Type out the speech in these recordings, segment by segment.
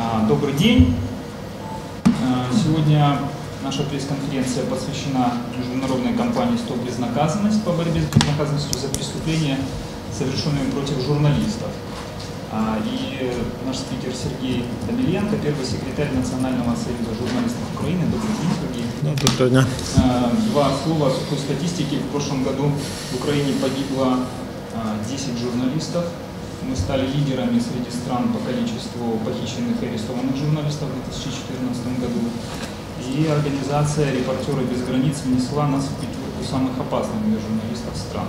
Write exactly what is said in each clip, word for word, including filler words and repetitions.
Добрый день. Сегодня наша пресс-конференция посвящена международной кампании «Стоп безнаказанность» по борьбе с безнаказанностью за преступления, совершенные против журналистов. И наш спикер Сергей Даниленко, первый секретарь Национального союза журналистов Украины. Добрый день, Сергей. Добрый день. Два слова сухой статистики. В прошлом году в Украине погибло десять журналистов. Мы стали лидерами среди стран по количеству похищенных и арестованных журналистов в две тысячи четырнадцатом году. И организация «Репортеры без границ» внесла нас в пятерку самых опасных для журналистов стран.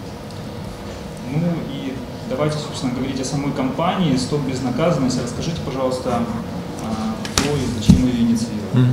Ну и давайте, собственно, говорить о самой кампании «Стоп безнаказанность». Расскажите, пожалуйста, кто и зачем ее инициировали.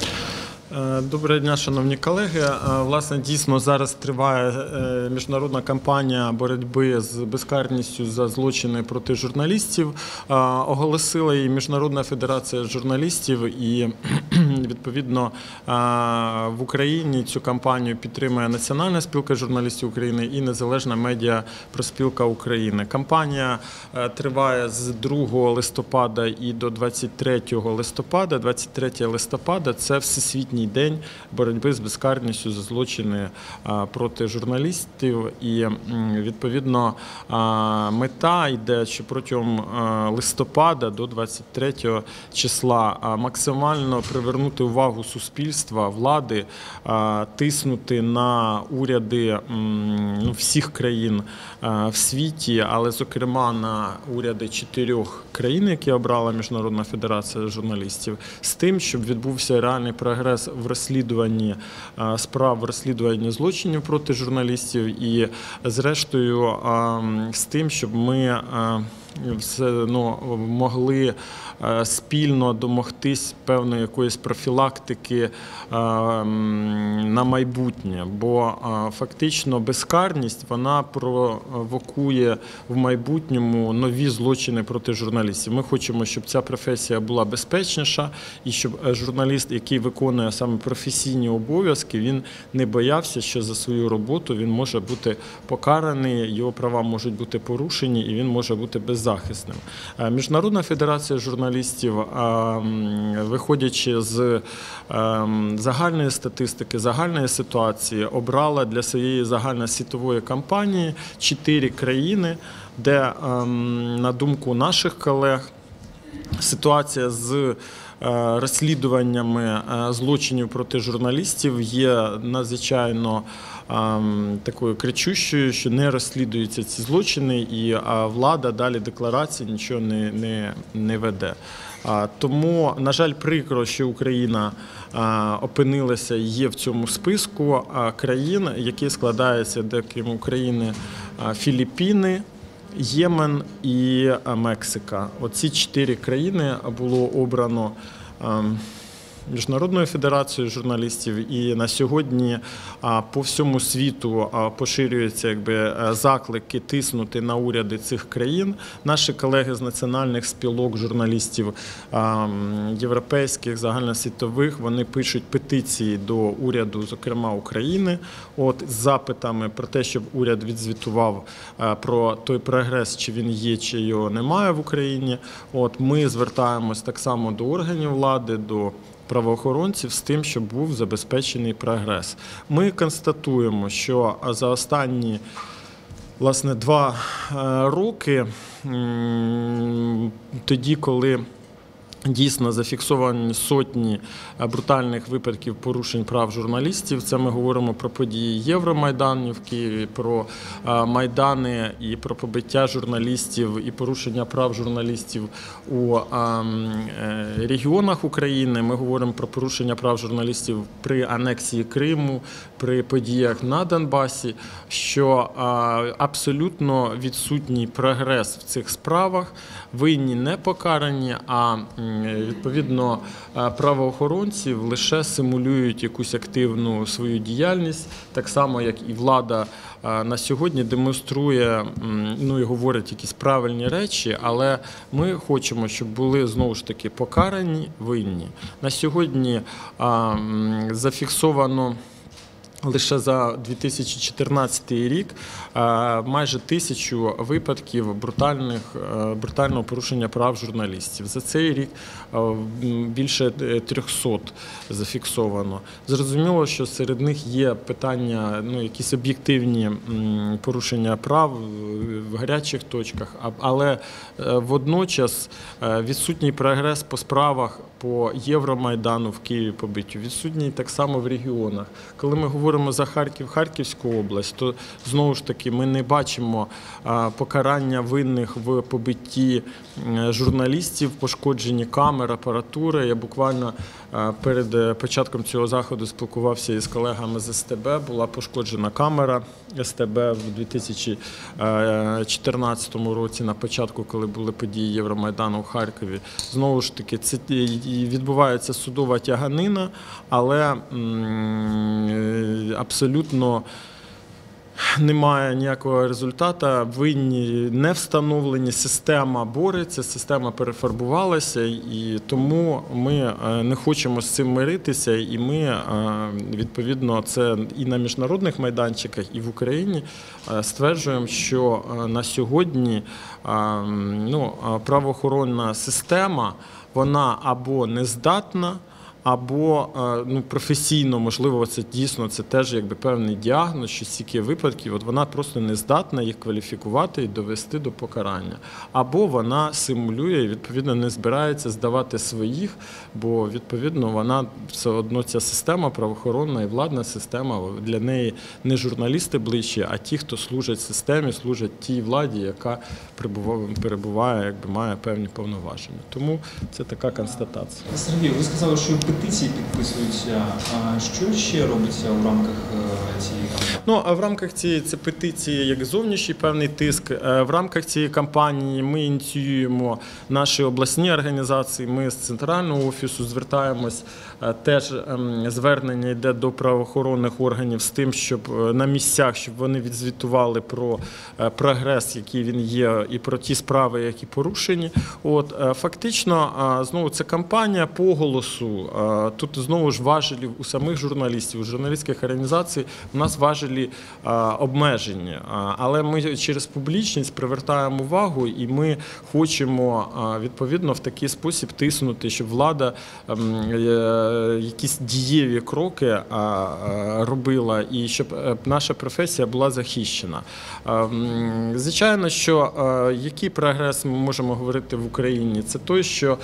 Доброго дня, шановні колеги. Власне, дійсно, зараз триває міжнародна кампанія боротьби з безкарністю за злочини проти журналістів. Оголосила її Міжнародна федерація журналістів і, відповідно, в Україні цю кампанію підтримує Національна спілка журналістів України і Незалежна медіапроспілка України. Кампанія триває з другого листопада і до двадцять третього листопада. двадцять третього листопада – це Всесвітній день боротьби з безкарністю за злочини проти журналістів. І, відповідно, мета йде, що протягом листопада до двадцять третього числа максимально привернути увагу суспільства, влади, тиснути на уряди ну, всіх країн в світі, але, зокрема, на уряди чотирьох країн, які обрала Міжнародна федерація журналістів, з тим, щоб відбувся реальний прогрес в розслідуванні справ, в розслідуванні злочинів проти журналістів і, зрештою, з тим, щоб ми все, ну, могли спільно домогтись певної якоїсь профілактики на майбутнє. Бо фактично безкарність, вона провокує в майбутньому нові злочини проти журналістів. Ми хочемо, щоб ця професія була безпечніша і щоб журналіст, який виконує саме професійні обов'язки, він не боявся, що за свою роботу він може бути покараний, його права можуть бути порушені і він може бути беззахисним. Міжнародна федерація журналістів, виходячи з загальної статистики, загальної ситуації, обрала для своєї загальносвітової кампанії чотири країни, де, на думку наших колег, ситуація з розслідуваннями злочинів проти журналістів є надзвичайно такою кричущою, що не розслідуються ці злочини, і влада далі декларації нічого не, не, не веде. Тому, на жаль, прикро, що Україна опинилася і є в цьому списку країн, які складаються, крім України, Філіппіни, Ємен і Мексика. Оці чотири країни було обрано Міжнародною федерацією журналістів, і на сьогодні по всьому світу поширюються якби заклики тиснути на уряди цих країн. Наші колеги з національних спілок журналістів європейських, загальносвітових, вони пишуть петиції до уряду, зокрема України, от, з запитами про те, щоб уряд відзвітував про той прогрес, чи він є, чи його немає в Україні. От, ми звертаємось так само до органів влади, до правоохоронців з тим, щоб був забезпечений прогрес. Ми констатуємо, що за останні, власне, два роки, тоді, коли дійсно зафіксовані сотні брутальних випадків порушень прав журналістів. Це ми говоримо про події Євромайдану в Києві, про майдани і про побиття журналістів і порушення прав журналістів у регіонах України. Ми говоримо про порушення прав журналістів при анексії Криму, при подіях на Донбасі, що абсолютно відсутній прогрес в цих справах, винні не покарані, а відповідно правоохоронці лише симулюють якусь активну свою діяльність, так само, як і влада на сьогодні демонструє, ну і говорить якісь правильні речі, але ми хочемо, щоб були знову ж таки покарані винні. На сьогодні зафіксовано Лише за дві тисячі чотирнадцятий рік майже тисячу випадків брутальних, брутального порушення прав журналістів. За цей рік більше трьохсот зафіксовано. Зрозуміло, що серед них є питання, ну, якісь об'єктивні порушення прав в гарячих точках, але водночас відсутній прогрес по справах по Євромайдану в Києві побиттю, відсутній так само в регіонах. Коли ми говоримо за Харків, Харківську область, то знову ж таки ми не бачимо покарання винних в побитті журналістів, пошкодженні камер, апаратури. Я буквально перед початком цього заходу спілкувався із колегами з ес те бе. Була пошкоджена камера ес те бе в дві тисячі чотирнадцятому році, на початку, коли були події Євромайдану в Харкові. Знову ж таки, це відбувається судова тяганина, але абсолютно немає ніякого результату, винні не встановлені, система бореться, система перефарбувалася, і тому ми не хочемо з цим миритися, і ми, відповідно, це і на міжнародних майданчиках, і в Україні стверджуємо, що на сьогодні, ну, правоохоронна система, вона або не здатна, або ну, професійно, можливо, це дійсно це теж якби певний діагноз, що стільки випадків, от вона просто не здатна їх кваліфікувати і довести до покарання. Або вона симулює і, відповідно, не збирається здавати своїх, бо, відповідно, вона все одно, ця система правоохоронна і владна система, для неї не журналісти ближче, а ті, хто служать системі, служать тій владі, яка перебуває, якби має певні повноваження. Тому це така констатація. Сергій, ви сказали, що петиції підписуються. А що ще робиться у рамках цієї кампанії? Ну, а в рамках цієї це петиції як зовнішній певний тиск. В рамках цієї кампанії ми ініціюємо наші обласні організації. Ми з центрального офісу звертаємось, теж звернення йде до правоохоронних органів з тим, щоб на місцях, щоб вони відзвітували про прогрес, який він є, і про ті справи, які порушені. От, фактично, знову це кампанія по голосу. Тут знову ж важелі у самих журналістів, у журналістських організацій у нас важелі обмежені. Але ми через публічність привертаємо увагу і ми хочемо відповідно в такий спосіб тиснути, щоб влада якісь дієві кроки робила і щоб наша професія була захищена. Звичайно, що який прогрес ми можемо говорити в Україні? Це той, що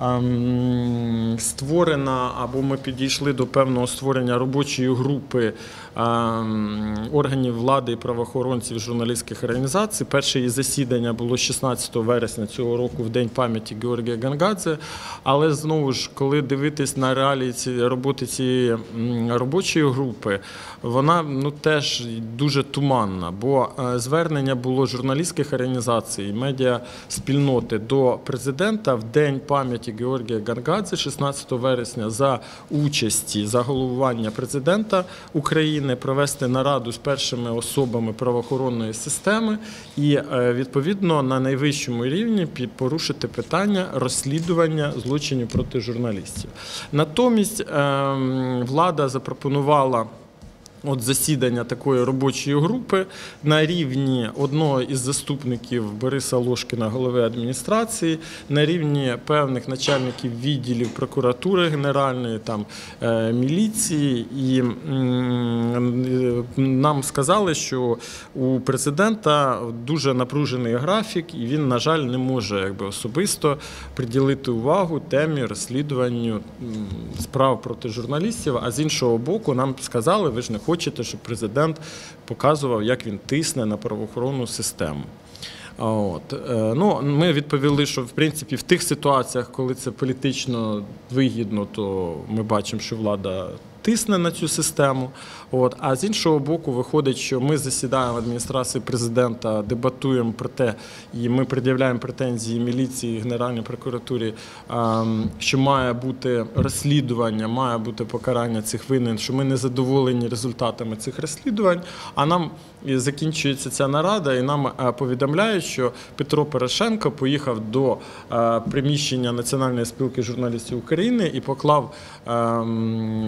створена, або ми підійшли до певного створення робочої групи органів влади і правоохоронців журналістських організацій. Перше її засідання було шістнадцятого вересня цього року, в День пам'яті Георгія Гонгадзе. Але знову ж, коли дивитись на реалії роботи цієї робочої групи, вона ну, теж дуже туманна, бо звернення було журналістських організацій, медіа-спільноти до президента в День пам'яті Георгія Гонгадзе шістнадцятого вересня за участі, за головування президента України провести нараду з першими особами правоохоронної системи і, відповідно, на найвищому рівні порушити питання розслідування злочинів проти журналістів. Натомість влада запропонувала от засідання такої робочої групи на рівні одного із заступників Бориса Лошкіна, голови адміністрації, на рівні певних начальників відділів прокуратури генеральної, там, міліції. І нам сказали, що у президента дуже напружений графік, і він, на жаль, не може якби, особисто приділити увагу темі розслідуванню справ проти журналістів, а з іншого боку нам сказали, ви ж не хочете, Хочете, щоб президент показував, як він тисне на правоохоронну систему. От. Ну, ми відповіли, що в принципі в тих ситуаціях, коли це політично вигідно, то ми бачимо, що влада тисне на цю систему. От. А з іншого боку, виходить, що ми засідаємо в адміністрації президента, дебатуємо про те, і ми пред'являємо претензії міліції, Генеральній прокуратурі, що має бути розслідування, має бути покарання цих винних, що ми не задоволені результатами цих розслідувань, а нам закінчується ця нарада, і нам повідомляють, що Петро Порошенко поїхав до приміщення Національної спілки журналістів України і поклав квіти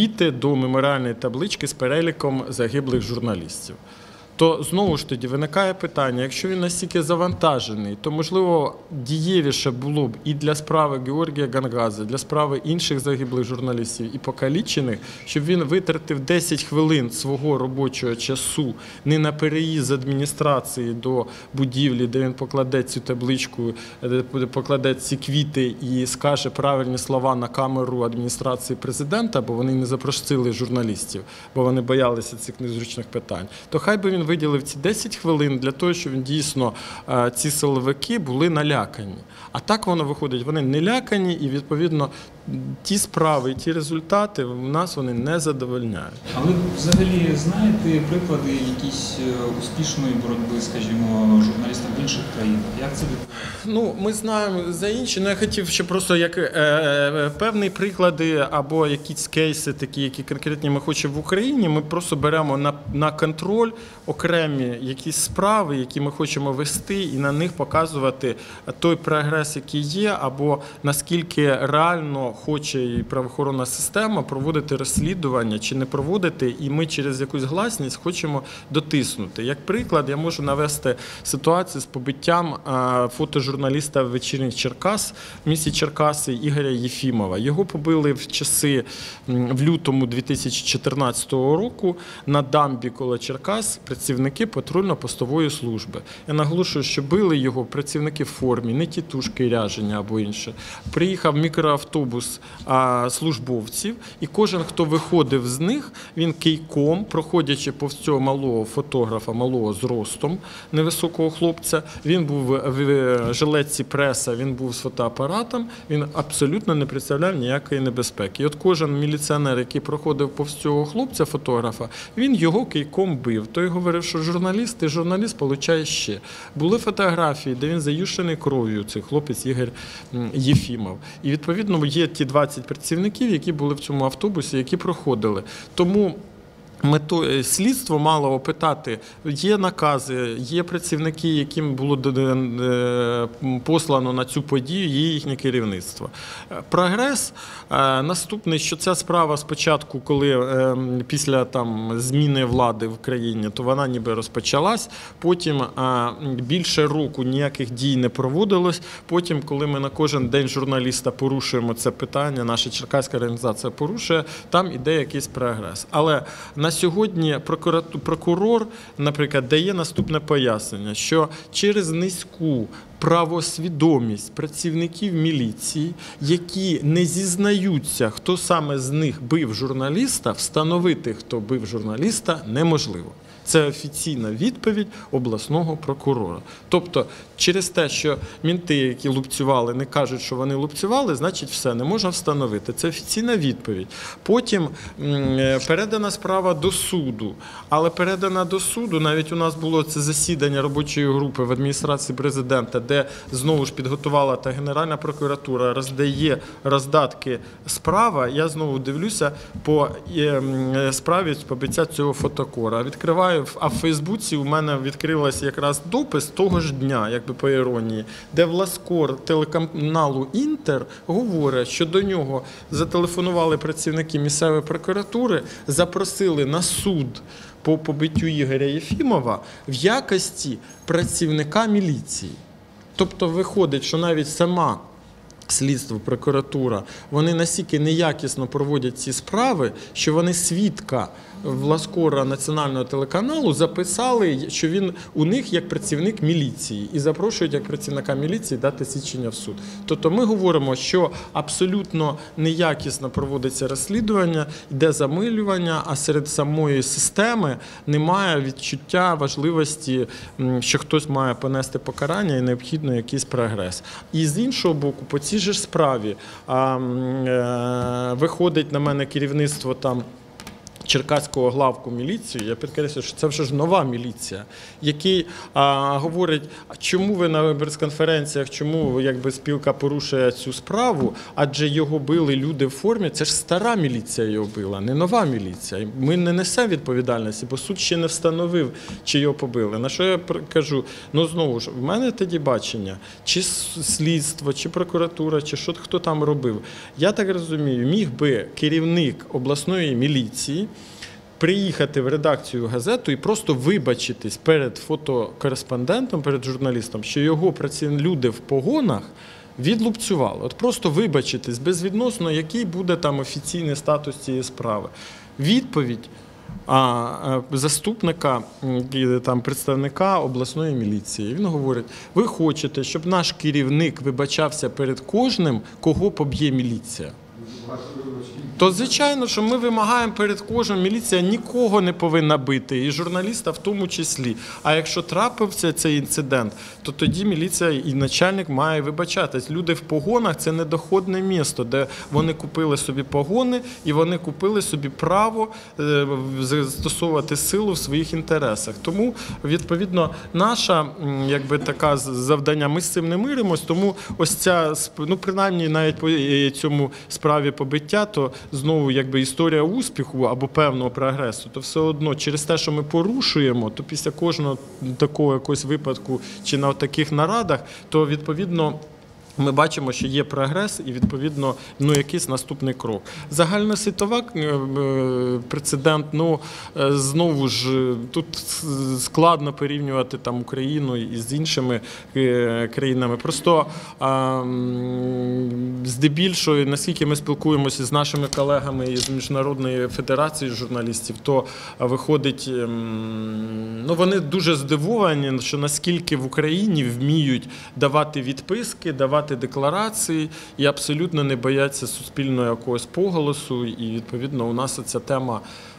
квіти до меморіальної таблички з переліком загиблих журналістів. То знову ж тоді виникає питання, якщо він настільки завантажений, то, можливо, дієвіше було б і для справи Георгія Гангази, для справи інших загиблих журналістів і покалічених, щоб він витратив десять хвилин свого робочого часу не на переїзд з адміністрації до будівлі, де він покладе цю табличку, покладе ці квіти і скаже правильні слова на камеру адміністрації президента, бо вони не запросили журналістів, бо вони боялися цих незручних питань, то хай би він виділив ці десять хвилин для того, щоб дійсно ці силовики були налякані. А так воно виходить, вони не лякані і, відповідно, ті справи і ті результати в нас вони не задовольняють. А ви взагалі знаєте приклади якісь успішної боротьби, скажімо, журналістів в інших країнах? Як це відбувається? Ну, ми знаємо за інші, але я хотів ще просто як е, е, певні приклади або якісь кейси такі, які конкретні ми хочемо в Україні, ми просто беремо на, на контроль окремі якісь справи, які ми хочемо вести, і на них показувати той прогрес, який є, або наскільки реально хоче і правоохоронна система проводити розслідування чи не проводити, і ми через якусь гласність хочемо дотиснути. Як приклад, я можу навести ситуацію з побиттям фотожурналіста вечірніх Черкас, в місті Черкаси Ігоря Єфімова. Його побили в часи, в лютому дві тисячі чотирнадцятого року на дамбі коло Черкас працівники патрульно-постової служби. Я наголошую, що били його працівники в формі, не тітушки ряжені або інше. Приїхав мікроавтобус а, службовців, і кожен, хто виходив з них, він кийком, проходячи повз цього малого фотографа, малого зростом, невисокого хлопця, він був в жилетці преса, він був з фотоапаратом, він абсолютно не представляв ніякої небезпеки. І от кожен міліціонер, який проходив повз цього хлопця, фотографа, він його кийком бив. Той говорив, що журналіст, і журналіст получає ще. Були фотографії, де він заюшений кров'ю, цей хлопець Ігор Єфімов. І, відповідно, є ті двадцять працівників, які були в цьому автобусі, які проходили. Тому Мето... слідство мало опитати, є накази, є працівники, яким було послано на цю подію, є їхнє керівництво. Прогрес наступний, що ця справа спочатку, коли після там, зміни влади в країні, то вона ніби розпочалась, потім більше року ніяких дій не проводилось, потім, коли ми на кожен день журналіста порушуємо це питання, наша черкаська організація порушує, там іде якийсь прогрес. Але на сьогодні прокурор, наприклад, дає наступне пояснення, що через низьку правосвідомість працівників міліції, які не зізнаються, хто саме з них бив журналіста, встановити, хто бив журналіста, неможливо. Це офіційна відповідь обласного прокурора. Тобто, через те, що мінти, які лупцювали, не кажуть, що вони лупцювали, значить все, не можна встановити. Це офіційна відповідь. Потім передана справа до суду. Але передана до суду, навіть у нас було це засідання робочої групи в адміністрації президента, де знову ж підготувала та Генеральна прокуратура, роздає роздатки справа. Я знову дивлюся по справі побиття цього фотокора. Відкриваю, а в Фейсбуці у мене відкрився якраз допис того ж дня, якби по іронії, де Власкор телеканалу «Інтер» говорить, що до нього зателефонували працівники місцевої прокуратури, запросили на суд по побиттю Ігоря Єфімова в якості працівника міліції. Тобто виходить, що навіть сама слідство, прокуратура, вони настільки неякісно проводять ці справи, що вони свідка Власкора національного телеканалу записали, що він у них як працівник міліції і запрошують як працівника міліції дати свідчення в суд. Тобто ми говоримо, що абсолютно неякісно проводиться розслідування, йде замилювання, а серед самої системи немає відчуття важливості, що хтось має понести покарання і необхідно якийсь прогрес. І з іншого боку, по цій же справі а, е, виходить на мене керівництво там черкаського главку міліції, я підкреслюю, що це вже ж нова міліція, який а, говорить, чому ви на прес-конференціях, чому якби спілка порушує цю справу, адже його били люди в формі, це ж стара міліція його била, не нова міліція. Ми не несемо відповідальності, бо суд ще не встановив, чи його побили. На що я кажу? Ну, знову ж, в мене тоді бачення, чи слідство, чи прокуратура, чи що, хто там робив. Я так розумію, міг би керівник обласної міліції приїхати в редакцію газету і просто вибачитись перед фотокореспондентом, перед журналістом, що його працівні люди в погонах відлупцювали. От просто вибачитись, безвідносно, який буде там офіційний статус цієї справи. Відповідь а, заступника, там, представника обласної міліції. Він говорить, ви хочете, щоб наш керівник вибачався перед кожним, кого поб'є міліція? То, звичайно, що ми вимагаємо перед кожним, міліція нікого не повинна бити, і журналіста в тому числі. А якщо трапився цей інцидент, то тоді міліція і начальник має вибачатись. Люди в погонах – це недоходне місто, де вони купили собі погони і вони купили собі право застосовувати силу в своїх інтересах. Тому, відповідно, наша якби, така завдання, ми з цим не миримось, тому ось ця, ну, принаймні, навіть по цьому справі побиття, то знову якби історія успіху або певного прогресу, то все одно через те, що ми порушуємо, то після кожного такого якогось випадку чи на таких нарадах, то відповідно ми бачимо, що є прогрес і, відповідно, ну, якийсь наступний крок. Загальносвітова прецедент, ну, знову ж, тут складно порівнювати там Україну із іншими країнами. Просто здебільшого, наскільки ми спілкуємося з нашими колегами із Міжнародної федерації журналістів, то виходить, ну, вони дуже здивовані, що наскільки в Україні вміють давати відписки, давати декларації і абсолютно не бояться суспільного якогось поголосу. І, відповідно, у нас ця тема,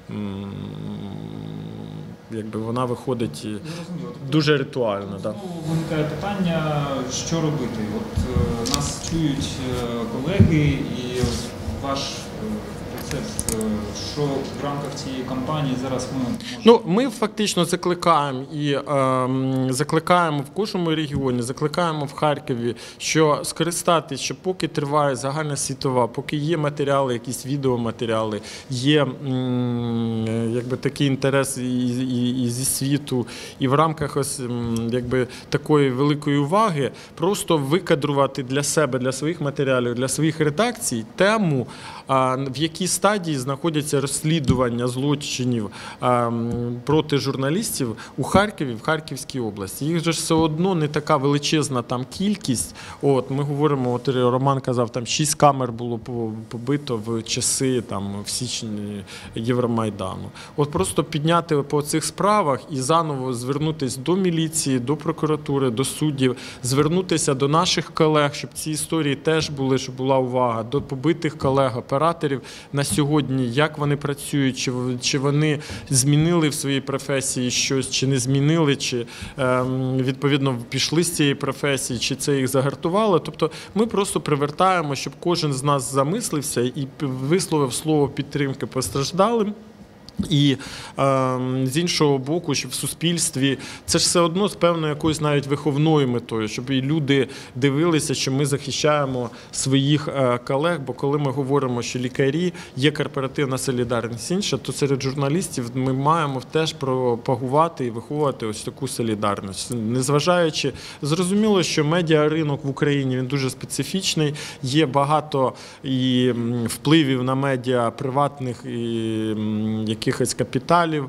якби, вона виходить дуже ритуально. Да. Виникає питання, що робити. От е, нас чують колеги і ваш рецепт, що в рамках цієї кампанії зараз ми можемо... Ну, ми фактично закликаємо і е, закликаємо в кожному регіоні, закликаємо в Харкові, що скористатись, що поки триває загальна світова, поки є матеріали, якісь відеоматеріали, є м, якби такий інтерес і, і, і зі світу, і в рамках ось, м, якби такої великої уваги просто викадрувати для себе, для своїх матеріалів, для своїх редакцій тему, а, в якій стадії знаходяться розслідування злочинів а, проти журналістів у Харкові, в Харківській області. Їх же все одно не така величезна там кількість. От, ми говоримо, от Роман казав, там шість камер було побито в часи, там, в січні Євромайдану. От просто підняти по цих справах і заново звернутися до міліції, до прокуратури, до суддів, звернутися до наших колег, щоб ці історії теж були, щоб була увага, до побитих колег, операторів на сьогодні, як вони працюють, чи, чи вони змінили в своїй професії щось, чи не змінили, чи ем, відповідно пішли з цієї професії, чи це їх загартувало. Тобто ми просто привертаємо, щоб кожен з нас замислився і висловив слово підтримки постраждалим. І е, з іншого боку, щоб в суспільстві, це ж все одно з певною якоюсь навіть виховною метою, щоб і люди дивилися, що ми захищаємо своїх е, колег, бо коли ми говоримо, що лікарі, є корпоративна солідарність інша, то серед журналістів ми маємо теж пропагувати і виховувати ось таку солідарність. Незважаючи, зрозуміло, що медіаринок в Україні, він дуже специфічний, є багато і впливів на медіа приватних і які якихось капіталів,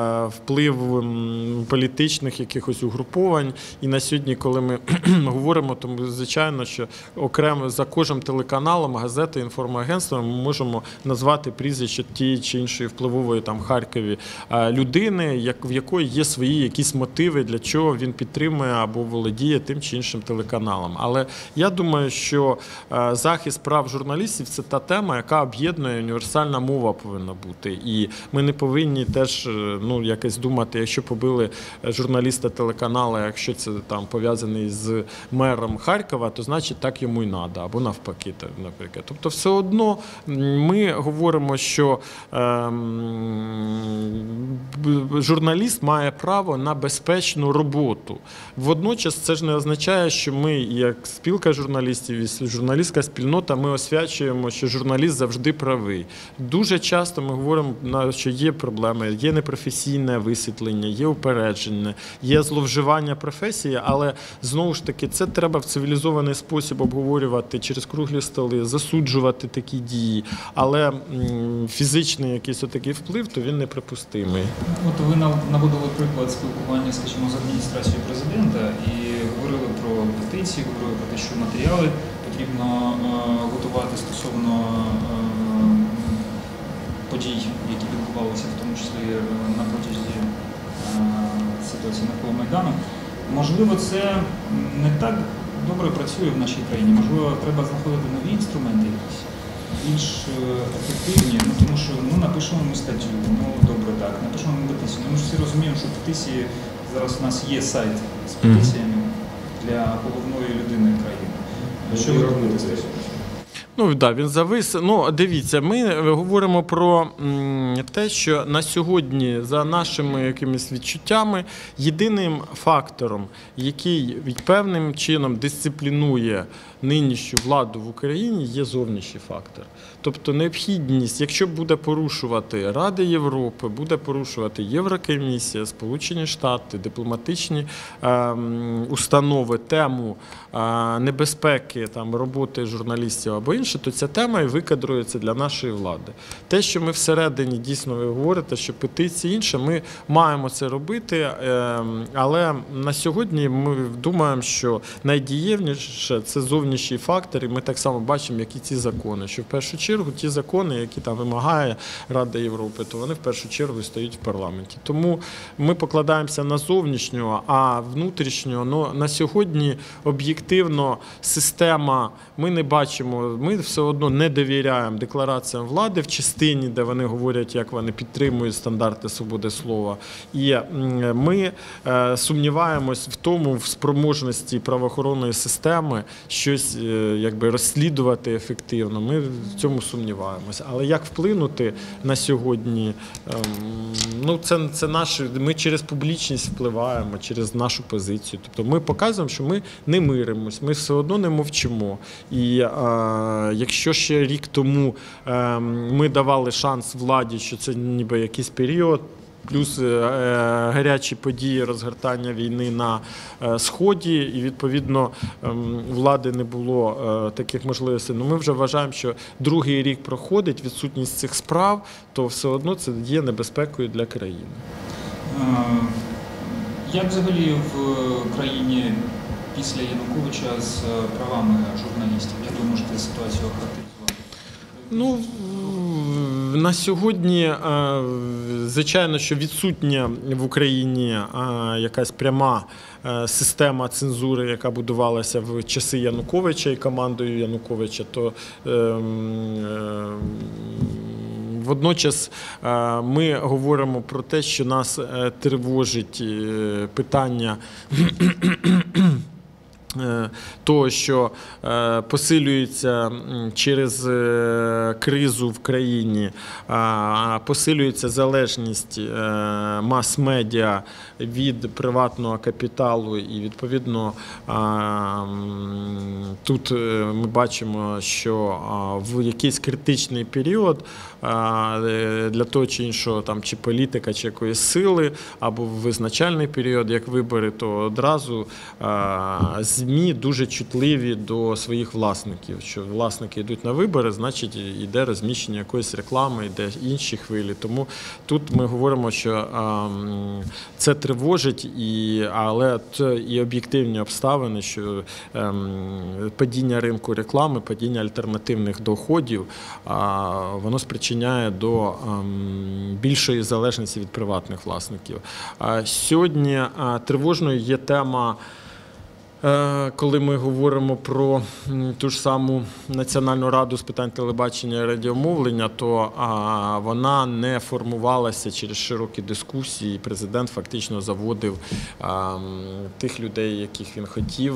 вплив політичних якихось угруповань. І на сьогодні, коли ми говоримо, то звичайно, що окремо за кожним телеканалом, газетою, інформагентством ми можемо назвати прізвище тієї чи іншої впливової там Харкові людини, в якої є свої якісь мотиви, для чого він підтримує або володіє тим чи іншим телеканалом. Але я думаю, що захист прав журналістів – це та тема, яка об'єднує, універсальна мова повинна бути. І ми ми не повинні теж ну, якось думати, якщо побили журналіста телеканалу, якщо це там пов'язаний з мером Харкова, то значить так йому і треба, або навпаки, наприклад. Тобто все одно ми говоримо, що ем, журналіст має право на безпечну роботу. Водночас це ж не означає, що ми, як спілка журналістів і журналістська спільнота, ми освячуємо, що журналіст завжди правий. Дуже часто ми говоримо, що є проблеми, є непрофесійне висвітлення, є упередження, є зловживання професії, але знову ж таки це треба в цивілізований спосіб обговорювати через круглі столи, засуджувати такі дії, але фізичний якийсь отакий вплив, то він неприпустимий. От ви наводили приклад спілкування, скажімо, з адміністрацією президента і говорили про петиції, говорили про те, що матеріали потрібно готувати стосовно подій, які відбувалися, в тому числі на протязі ситуації навколо Майдану. Можливо, це не так добре працює в нашій країні. Можливо, треба знаходити нові інструменти якісь, більш ефективні, ну, тому що ну, напишемо ми статтю, ну добре так, напишемо ми петицію. Ну, ми ж всі розуміємо, що петиції, зараз у нас є сайт з петиціями для головної людини країни. Що ви думаєте з цього? Ну, так, да, він завис. Ну, дивіться, ми говоримо про те, що на сьогодні, за нашими якимись відчуттями, єдиним фактором, який певним чином дисциплінує нинішню владу в Україні, є зовнішній фактор. Тобто необхідність, якщо буде порушувати Рада Європи, буде порушувати Єврокомісія, Сполучені Штати, дипломатичні е, установи тему е, небезпеки там, роботи журналістів або інше, то ця тема і викадрується для нашої влади. Те, що ми всередині, дійсно ви говорите, що петиції інше, ми маємо це робити, е, але на сьогодні ми думаємо, що найдієвніше – це зовнішній фактор, і ми так само бачимо, як і ці закони, що в першу чергу ті закони, які там вимагає Рада Європи, то вони в першу чергу стоять в парламенті. Тому ми покладаємося на зовнішнього, а внутрішнього, ну, на сьогодні об'єктивно система, ми не бачимо, ми все одно не довіряємо деклараціям влади в частині, де вони говорять, як вони підтримують стандарти свободи слова. І ми сумніваємось в тому, в спроможності правоохоронної системи щось якби розслідувати ефективно. Ми в цьому сумніваємося. Але як вплинути на сьогодні? Ну, це, це наше, ми через публічність впливаємо, через нашу позицію. Тобто ми показуємо, що ми не миримось, ми все одно не мовчимо. І а, якщо ще рік тому а, ми давали шанс владі, що це ніби якийсь період, плюс е, гарячі події розгортання війни на е, Сході, і, відповідно, е, влади не було е, таких можливостей. Ну, ми вже вважаємо, що другий рік проходить, відсутність цих справ, то все одно це є небезпекою для країни. Як взагалі в країні після Януковича з правами журналістів? Як ви можете ситуацію охарактеризувати? Ну, на сьогодні, звичайно, що відсутня в Україні якась пряма система цензури, яка будувалася в часи Януковича і командою Януковича, то водночас ми говоримо про те, що нас тривожить питання того, що посилюється через кризу в країні, посилюється залежність мас-медіа від приватного капіталу, і, відповідно, тут ми бачимо, що в якийсь критичний період для того чи іншого, там, чи політика, чи якоїсь сили, або в визначальний період, як вибори, то одразу ЗМІ дуже чутливі до своїх власників. Що власники йдуть на вибори, значить йде розміщення якоїсь реклами, йде інші хвилі. Тому тут ми говоримо, що це тривожить, і, але це і об'єктивні обставини, що падіння ринку реклами, падіння альтернативних доходів, воно спричиняє до більшої залежності від приватних власників. Сьогодні тривожною є тема, Коли ми говоримо про ту ж саму Національну раду з питань телебачення і радіомовлення, то вона не формувалася через широкі дискусії. Президент фактично заводив тих людей, яких він хотів,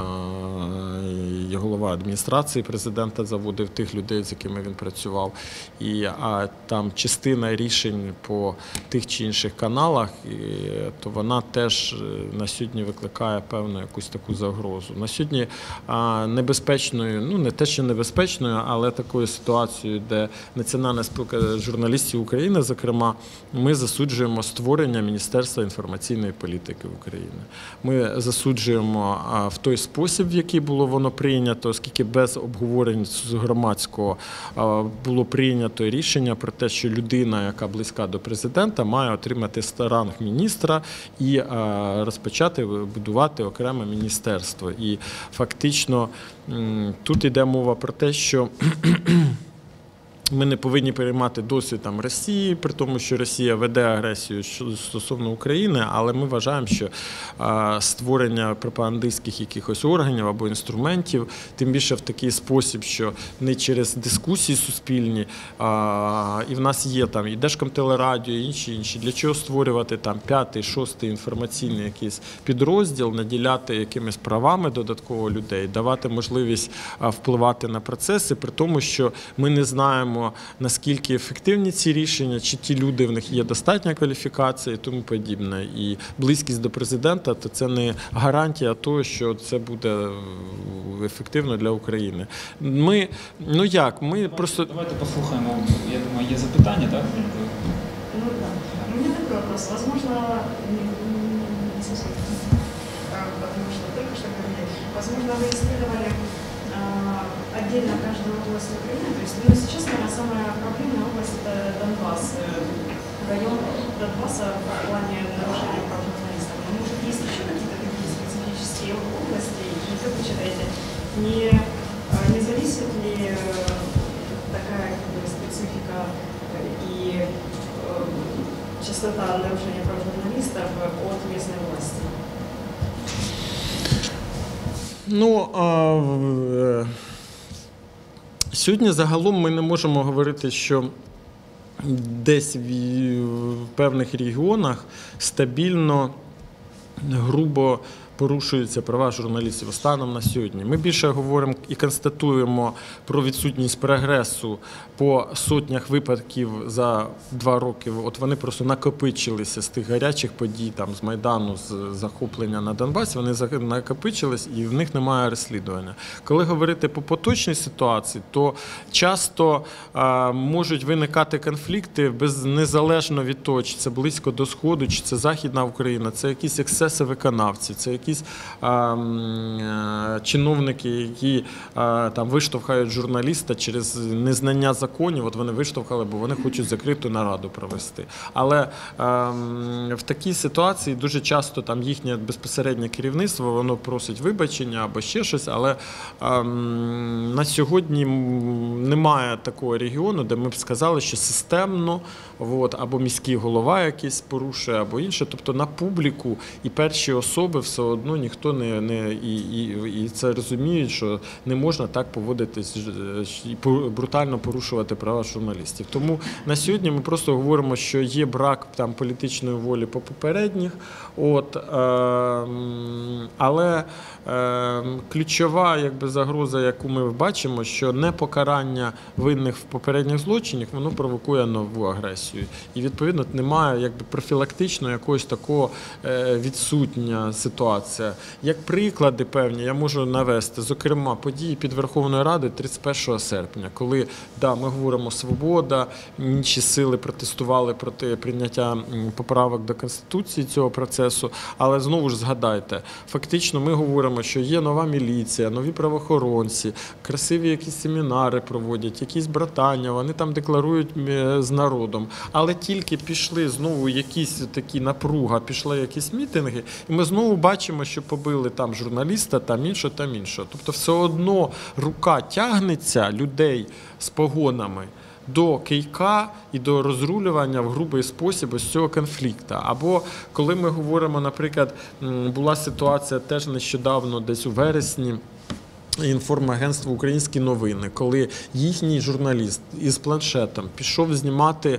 і голова адміністрації президента заводив тих людей, з якими він працював. І там частина рішень по тих чи інших каналах, то вона теж на сьогодні викликає певну якусь таку загрозу. На сьогодні небезпечною, ну не те, що небезпечною, але такою ситуацією, де Національна спілка журналістів України, зокрема, ми засуджуємо створення Міністерства інформаційної політики України. Ми засуджуємо в той спосіб, в який було воно прийнято, оскільки без обговорень з громадського було прийнято рішення про те, що людина, яка близька до президента, має отримати ранг міністра і розпочати будувати окреме міністерство. І фактично тут йде мова про те, що ми не повинні переймати досвід там Росії, при тому, що Росія веде агресію стосовно України, але ми вважаємо, що створення пропагандистських якихось органів або інструментів, тим більше в такий спосіб, що не через дискусії суспільні, а, і в нас є там і Держкомтелерадіо, і інші, інші. Для чого створювати там п'ятий, шостий інформаційний якийсь підрозділ, наділяти якимись правами додатково людей, давати можливість впливати на процеси, при тому, що ми не знаємо, наскільки ефективні ці рішення, чи ті люди, в них є достатня кваліфікація і тому подібне. І близькість до президента – то це не гарантія того, що це буде ефективно для України. Ми, ну як, ми давайте, просто... Давайте послухаємо, я думаю, є запитання, так? Ну да. У меня такой вопрос. Возможно, не, не совсем, потому что только что говорили, возможно, вы исследовали отдельно каждую область Украины. То есть, ну, сейчас, наверное, самая проблемная область – это Донбасс, район Донбасса в плане нарушения прав журналистов. Но, может, есть еще какие-то такие специфические области, и как вы считаете, не, не зависит ли такая как бы, специфика и э, частота нарушения прав журналистов от местной власти? Ну, а... Сьогодні загалом ми не можемо говорити, що десь в певних регіонах стабільно, грубо порушуються права журналістів станом на сьогодні. Ми більше говоримо і констатуємо про відсутність прогресу по сотнях випадків за два роки. От вони просто накопичилися з тих гарячих подій, там, з Майдану, з захоплення на Донбасі, вони накопичились і в них немає розслідування. Коли говорити по поточній ситуації, то часто а, можуть виникати конфлікти без, незалежно від того, чи це близько до Сходу, чи це Західна Україна, це якісь ексцеси виконавців, це якісь а, чиновники, які а, там виштовхають журналіста через незнання законів, от вони виштовхали, бо вони хочуть закриту нараду провести. Але а, в такій ситуації дуже часто там їхнє безпосереднє керівництво, воно просить вибачення або ще щось, але а, на сьогодні немає такого регіону, де ми б сказали, що системно от, або міський голова якийсь порушує, або інше. Тобто на публіку і перші особи все одно ніхто не, не і, і, і це розуміють, що не можна так поводитись і брутально порушувати права журналістів. Тому на сьогодні ми просто говоримо, що є брак там політичної волі по попередніх, от, е, але е, ключова якби загроза, яку ми бачимо, що непокарання винних в попередніх злочинах, воно провокує нову агресію. І відповідно немає якби профілактично якогось такого е, відсутня ситуація. Як приклади певні я можу навести, зокрема, події під Верховною Радою тридцять першого серпня, коли, да, ми говоримо свобода, інші сили протестували проти прийняття поправок до Конституції цього процесу, але знову ж згадайте, фактично ми говоримо, що є нова міліція, нові правоохоронці, красиві якісь семінари проводять, якісь братання, вони там декларують з народом, але тільки пішли знову якісь такі напруга, пішли якісь мітинги, і ми знову бачимо, що побили там журналіста, там іншого, там іншого. Тобто все одно рука тягнеться людей з погонами до кийка і до розрулювання в грубий спосіб ось цього конфлікту. Або коли ми говоримо, наприклад, була ситуація теж нещодавно, десь у вересні, інформагентство «Українські новини», коли їхній журналіст із планшетом пішов знімати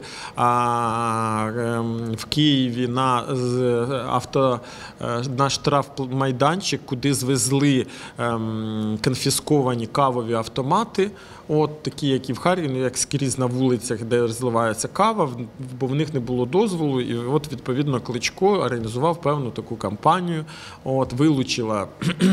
а, в Києві на, авто, на штрафмайданчик, куди звезли а, конфісковані кавові автомати, от такі, як і в Харкові, як скрізь на вулицях, де розливається кава, бо в них не було дозволу, і от, відповідно, Кличко організував певну таку кампанію, от, вилучила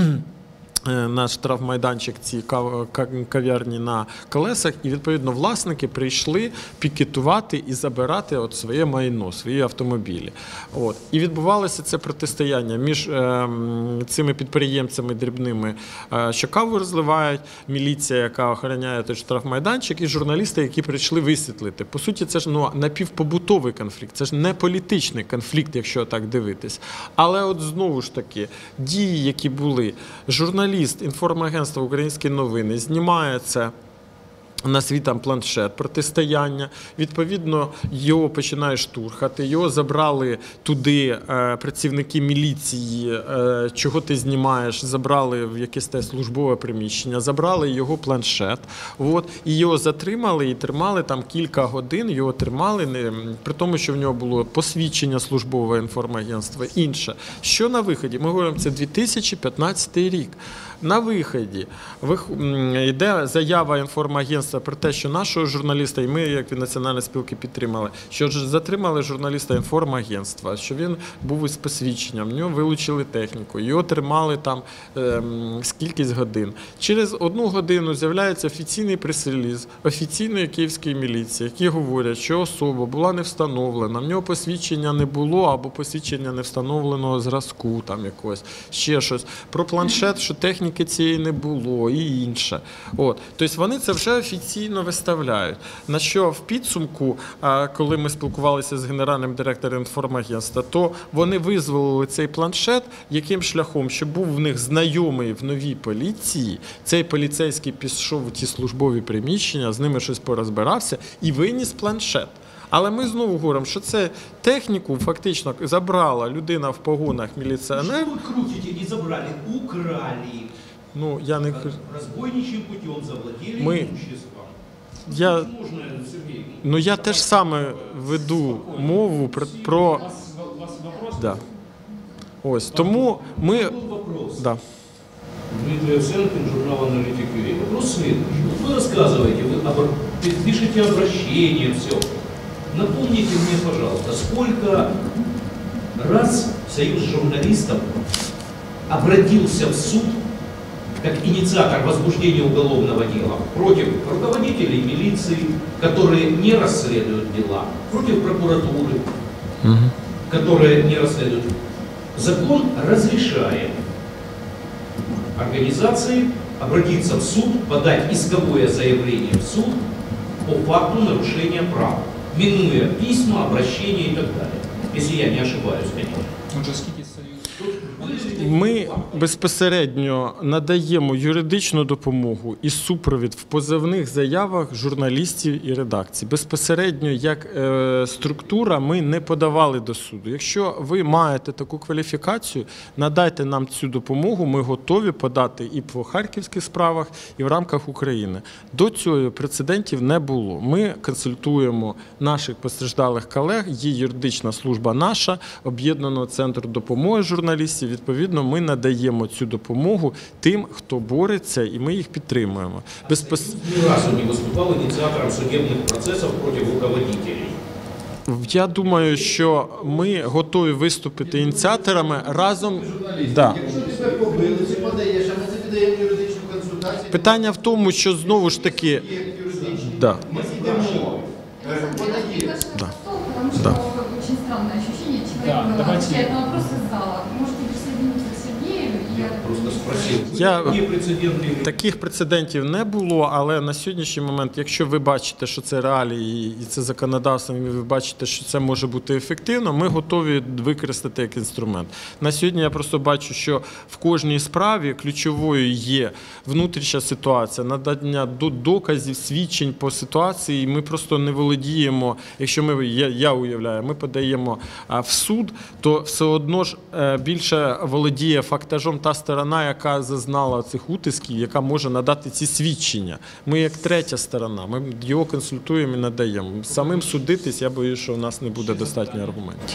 на штрафмайданчик ці кав'ярні на колесах, і, відповідно, власники прийшли пікетувати і забирати от своє майно, свої автомобілі. От. І відбувалося це протистояння між е, цими підприємцями дрібними, е, що каву розливають, міліція, яка охороняє той штрафмайданчик, і журналісти, які прийшли висвітлити. По суті, це ж ну, напівпобутовий конфлікт, це ж не політичний конфлікт, якщо так дивитись. Але от знову ж таки, дії, які були, журналісти, Журналіст інформагентства «Українські новини» знімає це на свій там планшет протистояння, відповідно, його починає штурхати, його забрали туди е, працівники міліції, е, чого ти знімаєш, забрали в якесь те службове приміщення, забрали його планшет, от, і його затримали, і тримали там кілька годин, його тримали, не, при тому, що в нього було посвідчення службового інформагентства, інше. Що на виході? Ми говоримо, це дві тисячі п'ятнадцятий рік. На виході йде заява інформагентства про те, що нашого журналіста, і ми, як від Національної спілки, підтримали, що ж затримали журналіста інформагентства, що він був із посвідченням, в нього вилучили техніку, його тримали там е, скількись годин. Через одну годину з'являється офіційний прес-реліз офіційної київської міліції, які говорять, що особа була не встановлена, в нього посвідчення не було, або посвідчення не встановленого зразку, там якогось, ще щось. Про планшет, що техніка цієї не було і інше. От. Тобто вони це вже офіційно виставляють. На що в підсумку, коли ми спілкувалися з генеральним директором інформагентства, то вони визволили цей планшет яким шляхом, що був в них знайомий в новій поліції, цей поліцейський пішов у ті службові приміщення, з ними щось порозбирався і виніс планшет. Але ми знову говоримо, що це техніку фактично забрала людина в погонах міліціонер. Що ви крутите? Не забрали, украли. Ну, я не... Розбойничим путем завладіли ми... імуществом. Я... Можна, Сергій? Ну, я теж саме веду мову про... про... У вас, у вас вопрос? Да. Ось, тому ми... Был вопрос. Да. Дмитрий Овсянкин, журнал «Аналитик ЮА». Вопрос следующий. Вот вы рассказываете, вы обр... пишете обращение, все. Напомните мне, пожалуйста, сколько раз Союз журналистов обратился в суд как инициатор возбуждения уголовного дела против руководителей милиции, которые не расследуют дела, против прокуратуры, угу. которые не расследуют. Закон разрешает организации обратиться в суд, подать исковое заявление в суд по факту нарушения прав, минуя письма, обращения и так далее. Если я не ошибаюсь, конечно. Ми безпосередньо надаємо юридичну допомогу і супровід в позовних заявах журналістів і редакцій. Безпосередньо як е, структура ми не подавали до суду. Якщо ви маєте таку кваліфікацію, надайте нам цю допомогу, ми готові подати і по харківських справах, і в рамках України. До цього прецедентів не було. Ми консультуємо наших постраждалих колег, є юридична служба наша, Об'єднаного центру допомоги журналістів. Відповідно, ми надаємо цю допомогу тим, хто бореться, і ми їх підтримуємо. Безпос... Ні разу не виступав ініціатором судебних процесів проти руководителей. Я думаю, що ми готові виступити ініціаторами разом. Да. Якщо тебе побили, ти подаєш, а ми тобі даємо юридичну консультацію. Питання в тому, що знову ж таки... Да. Ми йдемо. Подаєш. Да. Потому что Да. очень странное ощущение, человек Да, давайте- отвечает на вопрос из зала. Можете присоединиться к Сергею? И Я просто спросил. Я... Какие прецеденты? Таких прецедентів не було, але на сьогоднішній момент, якщо ви бачите, що це реалії і це законодавство, і ви бачите, що це може бути ефективно, ми готові використати як інструмент. На сьогодні я просто бачу, що в кожній справі ключовою є внутрішня ситуація, надання доказів, свідчень по ситуації, і ми просто не володіємо, якщо ми, я, я уявляю, ми подаємо в суд, то все одно ж більше володіє фактажом та сторона, яка зазнала цих утисків, яка може надати ці свідчення. Ми як третя сторона, ми його консультуємо і надаємо. Самим судитись, я боюсь, що у нас не буде достатньо аргументів.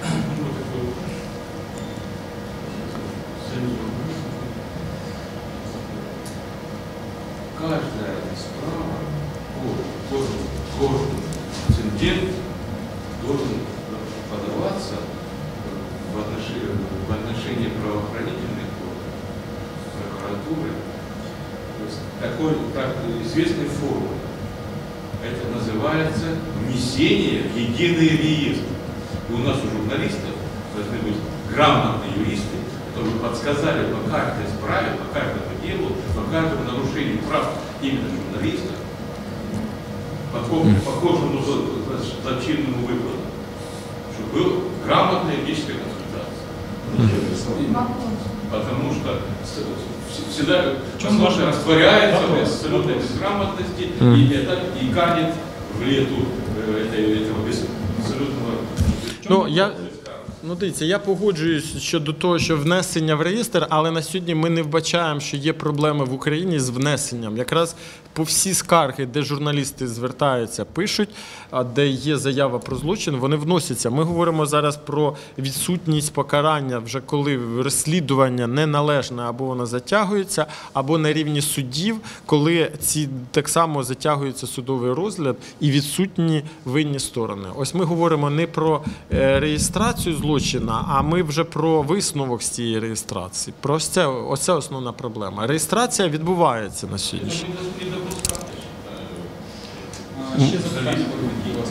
Каждая справа, каждый, каждый инцидент должен подаваться в отношении, в отношении правоохранительных органов, прокуратуры, то есть такой, так, известной формы. Это называется внесение в единый реестр. И у нас у журналистов должны быть грамотные юристы, которые подсказали по каждой справе, по каждому делу, по каждому нарушению прав именно журналиста, по похожему злочинному выкладу, чтобы была грамотная юридическая консультация. Потому что всегда возможно растворяется в абсолютной безграмотности и, это, и канет в лету этого абсолютного... Ну, я... Ну, дивіться, я погоджуюсь щодо того, що внесення в реєстр, але на сьогодні ми не вбачаємо, що є проблеми в Україні з внесенням. Якраз по всі скарги, де журналісти звертаються, пишуть, де є заява про злочин, вони вносяться. Ми говоримо зараз про відсутність покарання, вже коли розслідування неналежне, або воно затягується, або на рівні судів, коли ці так само затягується судовий розгляд і відсутні винні сторони. Ось ми говоримо не про реєстрацію злочина, а ми вже про висновок з цієї реєстрації. Про ось це, ось це основна проблема. Реєстрація відбувається на сьогодні. Ще запитання будуть у вас.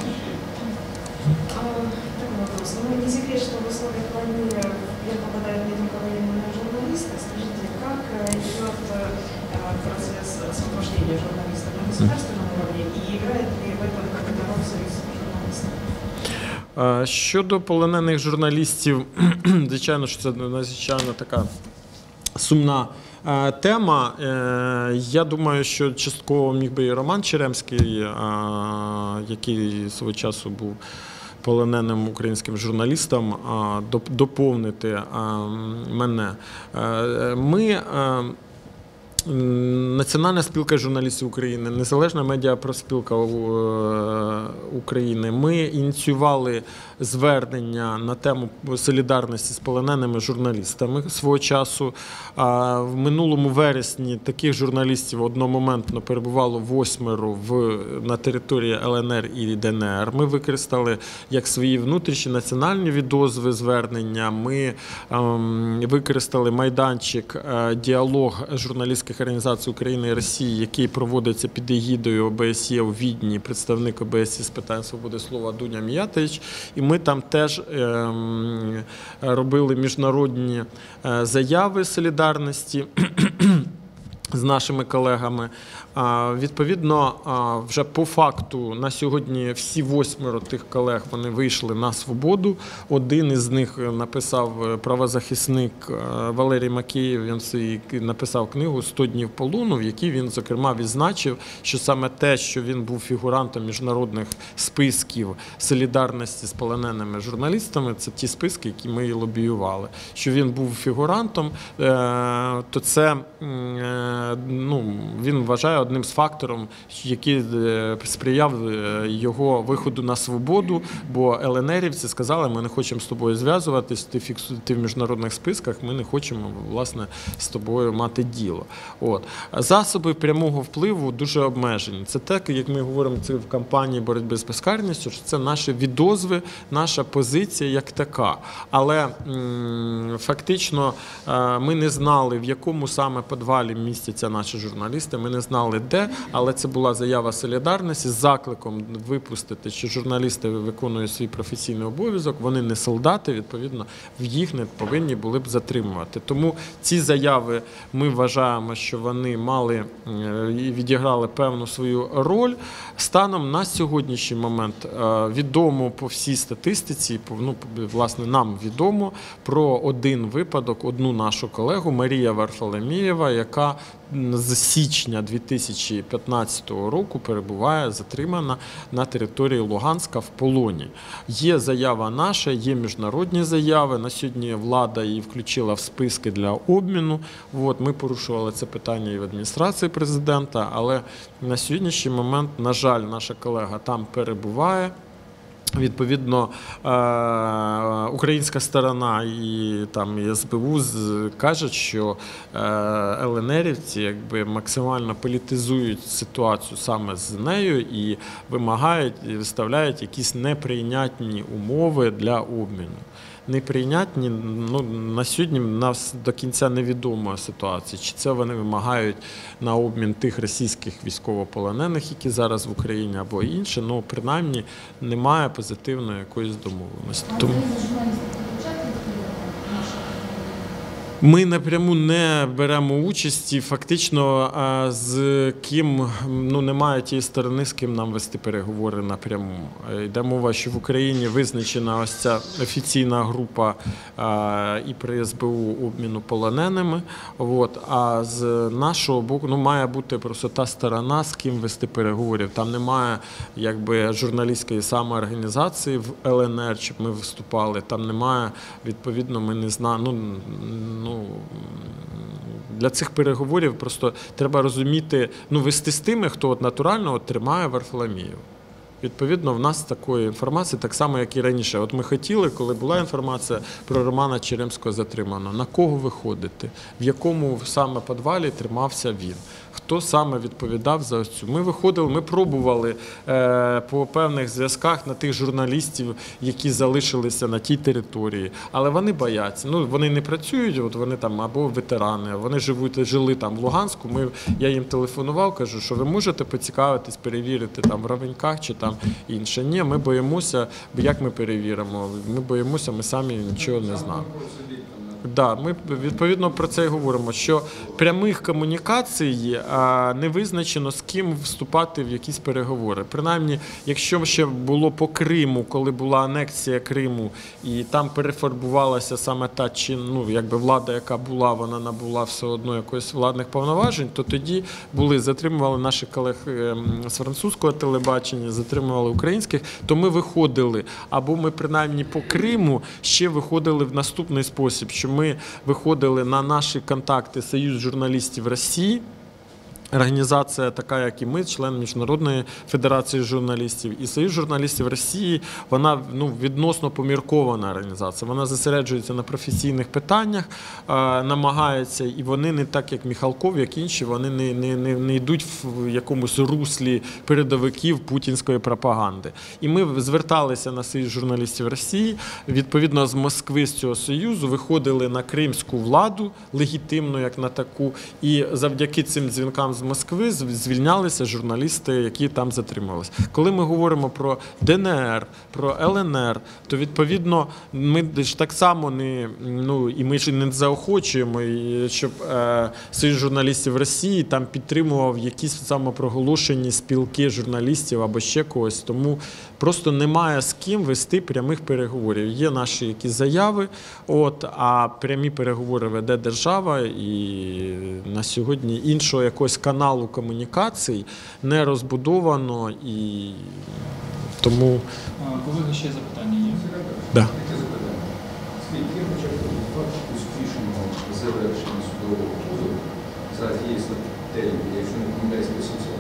Такой вопрос. Ну, не секрет, что в условиях войны я попадаю не только военные журналисты. Скажите, как идет процесс освобождения журналистов на государственном уровне и играет ли в этом какую-то роль союз журналистов? Щодо полонених журналістів, звичайно, що це надзвичайно така сумна тема. Я думаю, що частково міг би і Роман Черемський, який свого часу був полоненим українським журналістом, доповнити мене. Ми Національна спілка журналістів України, Незалежна медіапроспілка України. Ми ініціювали звернення на тему солідарності з полоненими журналістами свого часу. В минулому вересні таких журналістів одномоментно перебувало восьмеро в, на території Л Н Р і Д Н Р. Ми використали як свої внутрішні національні відозви звернення. Ми ем, використали майданчик «Діалог журналістських організацій України і Росії», який проводиться під егідою О Б С Є у Відні, представник О Б С Є з питань свободи слова Дуня Міятович. І ми там теж е, робили міжнародні е, заяви солідарності з нашими колегами. Відповідно, вже по факту на сьогодні всі восьмеро тих колег вони вийшли на свободу. Один із них написав правозахисник Валерій Макеєв, він написав книгу «сто днів полону», в якій він, зокрема, відзначив, що саме те, що він був фігурантом міжнародних списків солідарності з полоненими журналістами, це ті списки, які ми і лобіювали. Що він був фігурантом, то це, ну, він вважає одним з факторів, який сприяв його виходу на свободу, бо Л Н Рівці сказали, ми не хочемо з тобою зв'язуватись, ти, фіксу... ти в міжнародних списках, ми не хочемо, власне, з тобою мати діло. От. Засоби прямого впливу дуже обмежені. Це так, як ми говоримо це в кампанії боротьби з безкарністю, що це наші відозви, наша позиція як така. Але м- фактично ми не знали, в якому саме підвалі містять містяться наші журналісти. Ми не знали де, але це була заява солідарності з закликом випустити, що журналісти виконують свій професійний обов'язок, вони не солдати, відповідно, в їх не повинні були б затримувати. Тому ці заяви ми вважаємо, що вони мали і відіграли певну свою роль. Станом на сьогоднішній момент відомо по всій статистиці, ну, власне, нам відомо про один випадок, одну нашу колегу, Марія Варфоломєєва, яка з січня дві тисячі п'ятнадцятого року перебуває затримана на території Луганська в полоні. Є заява наша, є міжнародні заяви. На сьогодні влада її включила в списки для обміну. От, ми порушували це питання і в адміністрації президента, але на сьогоднішній момент, на жаль, наша колега там перебуває. Відповідно, українська сторона і там і ес бе у кажуть, що ел ен ерівці якби максимально політизують ситуацію саме з нею і вимагають і виставляють якісь неприйнятні умови для обміну. Неприйнятні, ну, на сьогодні в нас до кінця невідома ситуація, чи це вони вимагають на обмін тих російських військовополонених, які зараз в Україні, або інше, ну, принаймні, немає позитивної якоїсь домовленості. Тому... Ми напряму не беремо участі, фактично з ким, ну, немає тієї сторони, з ким нам вести переговори напряму. Йде мова, що в Україні визначена ось ця офіційна група і при ес бе у обміну полоненими, от, а з нашого боку, ну, має бути просто та сторона, з ким вести переговорів. Там немає, якби, журналістської самоорганізації в ел ен ер, щоб ми виступали, там немає, відповідно, ми не знаємо, ну, ну, для цих переговорів просто треба розуміти, ну, вести з тими, хто от натурально от тримає Варфоломєєва. Відповідно, в нас такої інформації, так само, як і раніше. От ми хотіли, коли була інформація про Романа Черемського затриманого, на кого виходити, в якому саме підвалі тримався він, хто саме відповідав за цю. Ми виходили, ми пробували е, по певних зв'язках на тих журналістів, які залишилися на тій території, але вони бояться. Ну, вони не працюють, от вони там або ветерани, вони живуть, жили там в Луганську. Ми, я їм телефонував, кажу, що ви можете поцікавитись, перевірити там в Ровеньках чи там інше. Ні, ми боїмося, як ми перевіримо? Ми боїмося, ми самі нічого не знаємо. Да, ми відповідно про це і говоримо, що прямих комунікацій а, не визначено, з ким вступати в якісь переговори. Принаймні, якщо ще було по Криму, коли була анексія Криму, і там перефарбувалася саме та чи, ну, якби влада, яка була, вона набула все одно якоїсь владних повноважень, то тоді були, затримували наших колег з французького телебачення, затримували українських, то ми виходили, або ми принаймні по Криму ще виходили в наступний спосіб, що ми виходили на наші контакти Союз журналістів Росії, організація така, як і ми, член Міжнародної федерації журналістів. І Союз журналістів Росії, вона, ну, відносно поміркована організація. Вона зосереджується на професійних питаннях, е, намагається, і вони не так, як Міхалков, як інші, вони не, не, не, не йдуть в якомусь руслі передовиків путінської пропаганди. І ми зверталися на Союз журналістів Росії, відповідно з Москви, з цього Союзу, виходили на кримську владу, легітимну, як на таку, і завдяки цим дзвінкам з Москви звільнялися журналісти, які там затримувалися. Коли ми говоримо про де ен ер, про ел ен ер, то, відповідно, ми ж так само не, ну, і ми ж не заохочуємо, щоб е, Союз журналістів Росії там підтримував якісь самопроголошені спілки журналістів або ще когось. Тому просто немає з ким вести прямих переговорів. Є наші якісь заяви, от, а прямі переговори веде держава, і на сьогодні іншого якогось каналу комунікацій не розбудовано, і тому... Колеги, ще запитання є? Да. Скільки є хоча б факт успішного завершення судового позову за тією статтею, якщо не помиляюсь, вісімсот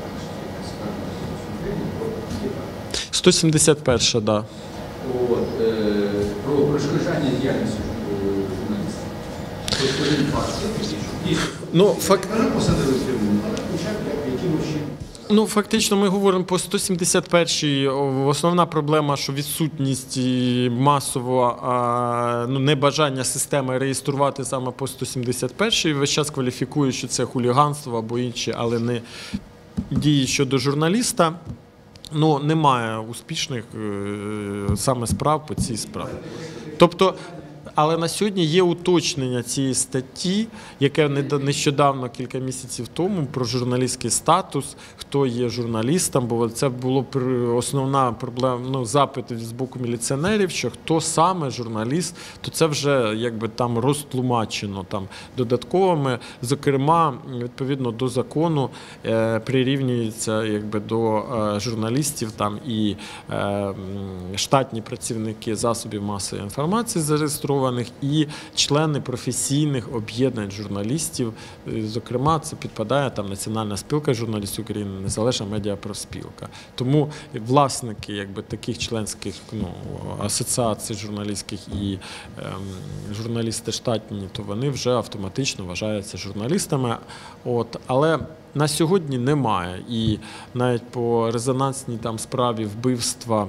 сто сімдесят перша, так. Да. От, е, про перешкоджання діяльності журналістів. Тобто один факт, що дійсно. Ну, факт... Посадили в тюрму, але хоча б якимось чином. Ну, фактично, ми говоримо по сто сімдесят першій. Основна проблема, що відсутність масового а, ну, небажання системи реєструвати саме по сто сімдесят першій. Весь час кваліфікує, що це хуліганство або інші, але не дії щодо журналіста. Ну, немає успішних е, саме справ по цій справі. Тобто, але на сьогодні є уточнення цієї статті, яке нещодавно, кілька місяців тому, про журналістський статус, хто є журналістом, бо це було основна проблема, ну, запит з боку міліціонерів, що хто саме журналіст, то це вже якби там розтлумачено там додатковими, зокрема, відповідно до закону е, прирівнюється якби до е, журналістів там і е, штатні працівники засобів масової інформації зареєстровані, і члени професійних об'єднань журналістів, зокрема, це підпадає там Національна спілка журналістів України, Незалежна медіапроспілка. Тому власники якби таких членських ну, асоціацій журналістських і ем, журналісти штатні, то вони вже автоматично вважаються журналістами. От, але на сьогодні немає. І навіть по резонансній там справі вбивства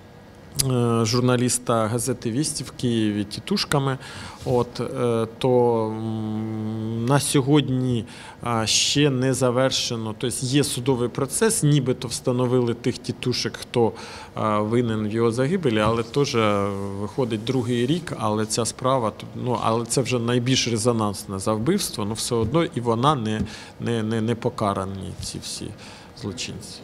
журналіста газети «Вісті» в Києві тітушками, от, то на сьогодні ще не завершено, тобто є судовий процес, нібито встановили тих тітушок, хто винен в його загибелі, але теж виходить другий рік, але ця справа, ну, але це вже найбільш резонансне за вбивство, але все одно і вона не, не, не, не покарані, ці всі злочинці.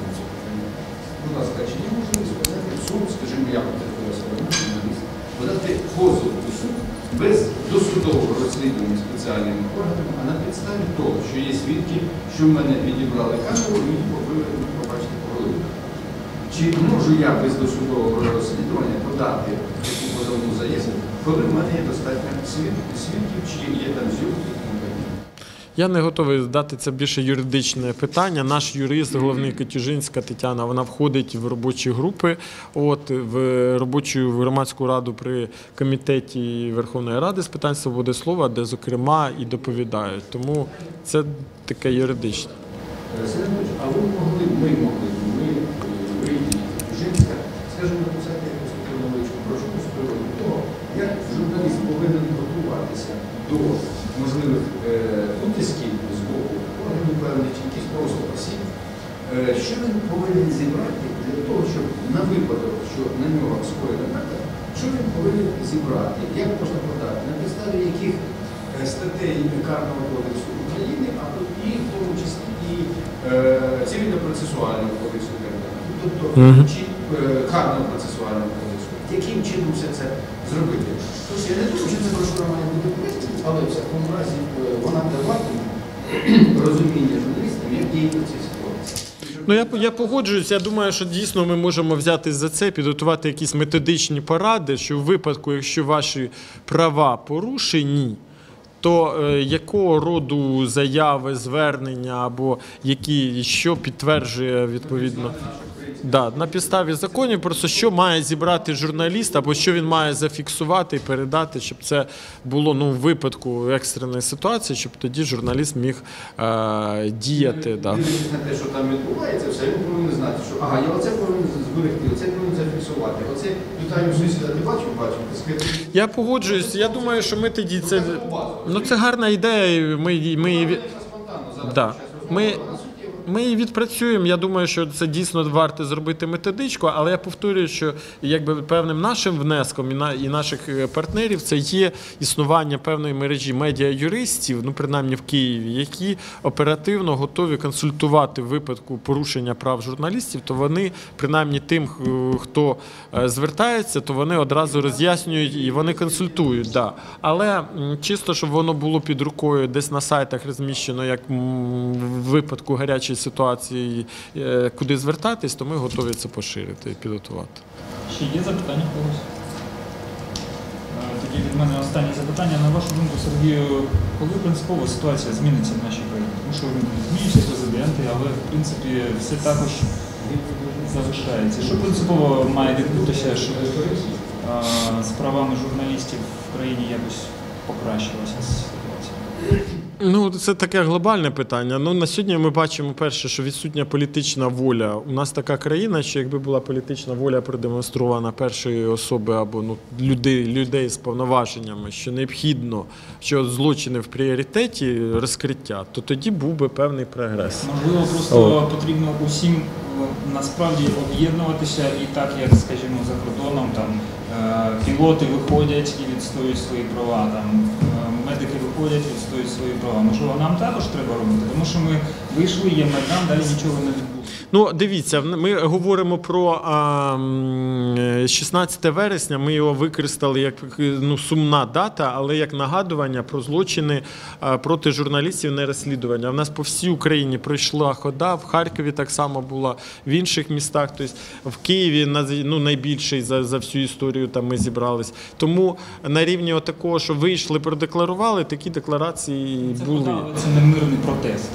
Будь ласка, чи є можливість подати в суд, скажімо, я журналіст, подати позов до суду без досудового розслідування спеціальними органами, а на підставі того, що є свідки, що в мене відібрали камеру і побачите по голові. Чи можу я без досудового розслідування подати таку позовну заяву, коли в мене є достатньо свідків, чи є там зйомки? Я не готовий дати це більше юридичне питання. Наш юрист, головний Котюжинська Тетяна, вона входить в робочі групи, от, в робочу громадську раду при комітеті Верховної Ради з питань свободи слова, де, зокрема, і доповідають. Тому це таке юридичне. Сергій, а ви могли, ми могли, ми, ви і Котюжинська, скажімо, написати якусь невеличку брошку з приводу того, як журналіст повинен готуватися до можливих утисків з боку органів певних чи якісь просто осіб, що він повинен зібрати для того, щоб на випадок, що на нього скоєна напад, що він повинен зібрати, як можна подати, на підставі яких статей Карного кодексу України, а і в тому числі і Цивільно-процесуального кодексу України, тобто чи Карного процесуального кодексу, яким чином все це зробити. Тож я не думаю, що це брошура має бути корисною, але в всякому разі вона даватиме розуміння журналістам, як діяти в цій ситуації. Ну, я, я погоджуюсь, я думаю, що дійсно ми можемо взятись за це, підготувати якісь методичні поради, що в випадку, якщо ваші права порушені, то е, якого роду заяви, звернення або які, що підтверджує відповідно. Да, на підставі законів, просто що має зібрати журналіст, або що він має зафіксувати і передати, щоб це було ну, в випадку екстреної ситуації, щоб тоді журналіст міг е, діяти. Да. Дивлячись на те, що там відбувається, все, він повинен знати, що ага, я оце повинен зберегти, оце повинен зафіксувати, оце питаю сусіда, ти бачив, бачив, ти скажи. Я погоджуюсь, я думаю, що ми тоді це, ну це гарна ідея, ми, ми, да, ми, Ми її відпрацюємо. Я думаю, що це дійсно варто зробити методичку, але я повторюю, що якби певним нашим внеском і, на, і наших партнерів це є існування певної мережі медіа-юристів, ну принаймні в Києві, які оперативно готові консультувати в випадку порушення прав журналістів, то вони, принаймні тим, хто звертається, то вони одразу роз'яснюють і вони консультують. Да. Але чисто, щоб воно було під рукою, десь на сайтах розміщено, як в випадку гарячої ситуації, куди звертатись, то ми готові це поширити і підготувати. Ще є запитання когось? Тоді від мене останнє запитання. На вашу думку, Сергію, коли принципово ситуація зміниться в нашій країні? Тому що змінюються президенти, але в принципі все також залишається. Що принципово має відбутися, щоб з правами журналістів в країні якось покращилася ситуація? Ну, це таке глобальне питання. Ну, на сьогодні ми бачимо, перше, що відсутня політична воля. У нас така країна, що якби була політична воля продемонстрована першої особи або ну, людей, людей з повноваженнями, що необхідно, що злочини в пріоритеті розкриття, то тоді був би певний прогрес. Можливо, просто потрібно усім насправді об'єднуватися і так, як, скажімо, за кордоном, там, пілоти виходять і відстоюють свої права, там, медики виходять і відстоюють свої права. Можливо, нам також треба робити, тому що ми вийшли, є Майдан, далі нічого не відбулося. Ну, дивіться, ми говоримо про а, шістнадцяте вересня, ми його використали як ну, сумна дата, але як нагадування про злочини а, проти журналістів, не розслідування. У нас по всій Україні пройшла хода, в Харкові так само була, в інших містах, тобто в Києві ну, найбільший за, за всю історію там ми зібрались. Тому на рівні отакого, що вийшли, продекларували, такі декларації це були. Подали, це не мирний протест.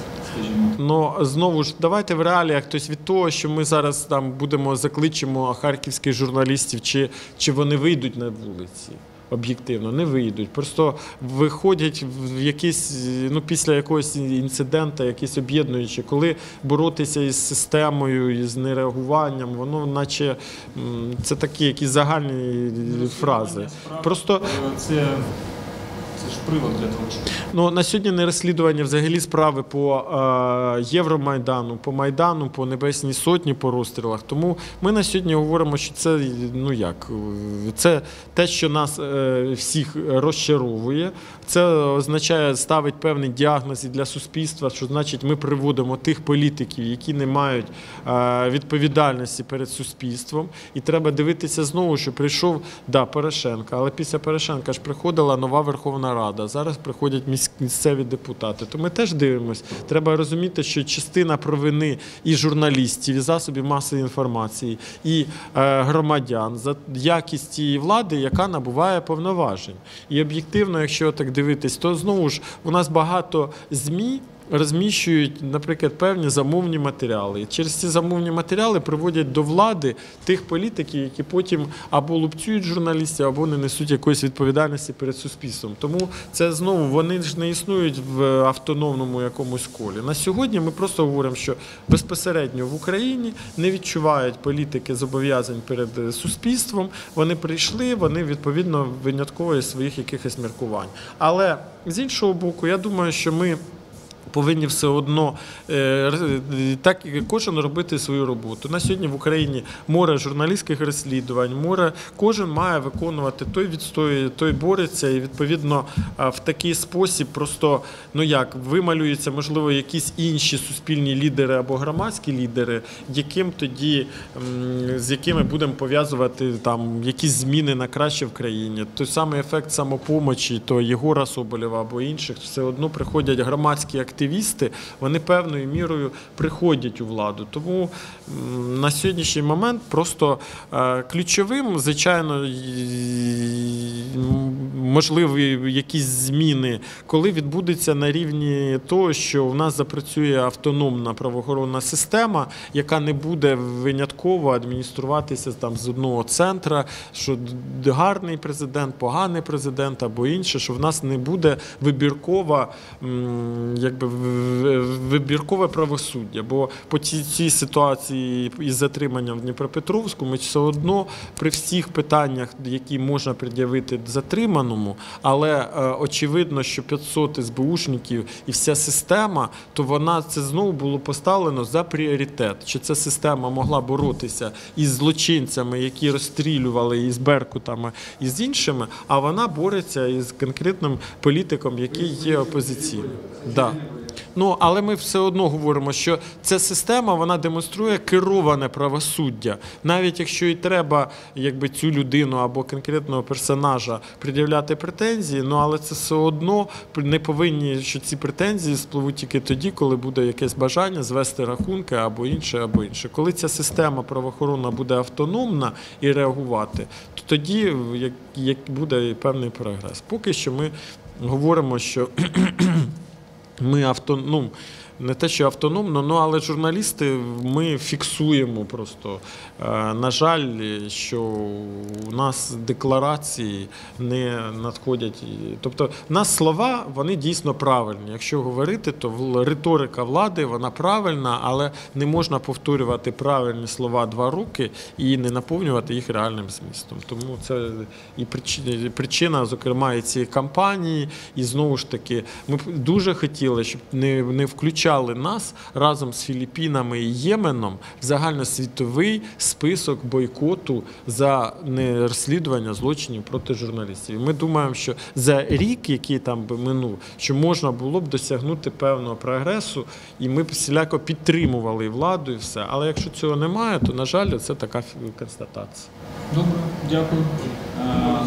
Ну, знову ж, давайте в реаліях, тобто від того, що ми зараз там будемо, закличемо харківських журналістів, чи, чи вони вийдуть на вулиці, об'єктивно, не вийдуть. Просто виходять в якісь, ну, після якогось інциденту, якісь об'єднуючі, коли боротися із системою, із нереагуванням, воно наче, це такі якісь загальні фрази. Просто це... Це ж привод для того, що... Ну, на сьогодні не розслідування взагалі справи по е, Євромайдану, по Майдану, по Небесній Сотні, по розстрілах. Тому ми на сьогодні говоримо, що це, ну як, це те, що нас е, всіх розчаровує. Це означає, ставить певний діагноз і для суспільства, що значить ми приводимо тих політиків, які не мають е, відповідальності перед суспільством. І треба дивитися знову, що прийшов, да, Порошенко, але після Порошенка ж приходила нова Верховна Рада, зараз приходять місцеві депутати. То ми теж дивимося. Треба розуміти, що частина провини і журналістів, і засобів масової інформації, і е, громадян за якість тієї влади, яка набуває повноважень. І об'єктивно, якщо так дивитись, то знову ж у нас багато ЗМІ розміщують, наприклад, певні замовні матеріали. І через ці замовні матеріали приводять до влади тих політиків, які потім або лупцюють журналістів, або не несуть якоїсь відповідальності перед суспільством. Тому це знову, вони ж не існують в автономному якомусь колі. На сьогодні ми просто говоримо, що безпосередньо в Україні не відчувають політики зобов'язань перед суспільством, вони прийшли, вони відповідно винятково із своїх якихось міркувань. Але з іншого боку, я думаю, що ми повинні все одно так кожен робити свою роботу. На сьогодні в Україні море журналістських розслідувань, море, кожен має виконувати, той відстоює, той бореться, і відповідно в такий спосіб просто, ну як, вималюються, можливо, якісь інші суспільні лідери або громадські лідери, яким тоді, з якими будемо пов'язувати там якісь зміни на краще в країні. Той самий ефект самопомочі, то Єгора Соболєва або інших, все одно приходять громадські активісти, активісти, вони певною мірою приходять у владу. Тому на сьогоднішній момент просто ключовим, звичайно, можливі якісь зміни, коли відбудеться на рівні того, що в нас запрацює автономна правоохоронна система, яка не буде винятково адмініструватися там з одного центра, що гарний президент, поганий президент або інше, що в нас не буде вибіркова, якби, вибіркове правосуддя. Бо по цій, цій ситуації із затриманням в Дніпропетровську ми все одно при всіх питаннях, які можна пред'явити затриманому, але е, очевидно, що п'ятсот ес бе ушників і вся система, то вона, це знову було поставлено за пріоритет. Чи ця система могла боротися із злочинцями, які розстрілювали із беркутами, і з іншими, а вона бореться із конкретним політиком, який є опозиційним. Да. Ну, але ми все одно говоримо, що ця система, вона демонструє кероване правосуддя. Навіть якщо і треба, якби, цю людину або конкретного персонажа пред'являти претензії, ну, але це все одно не повинні, що ці претензії спливуть тільки тоді, коли буде якесь бажання звести рахунки або інше, або інше. Коли ця система правоохоронна буде автономна і реагувати, то тоді як, як буде певний прогрес. Поки що ми говоримо, що ми авто, ну, не те, що автономно, ну, але журналісти, ми фіксуємо просто. На жаль, що у нас декларації не надходять. Тобто, в нас слова, вони дійсно правильні. Якщо говорити, то риторика влади, вона правильна, але не можна повторювати правильні слова два роки і не наповнювати їх реальним змістом. Тому це і причина, причина, зокрема, і цієї кампанії, і знову ж таки, ми б дуже хотіли, щоб не, не включали нас разом з Філіппінами і Єменом в загальносвітовий список бойкоту за нерозслідування злочинів проти журналістів. Ми думаємо, що за рік, який там би минув, що можна було б досягнути певного прогресу, і ми б всіляко підтримували і владу, і все. Але якщо цього немає, то, на жаль, це така констатація. Добре, дякую. А,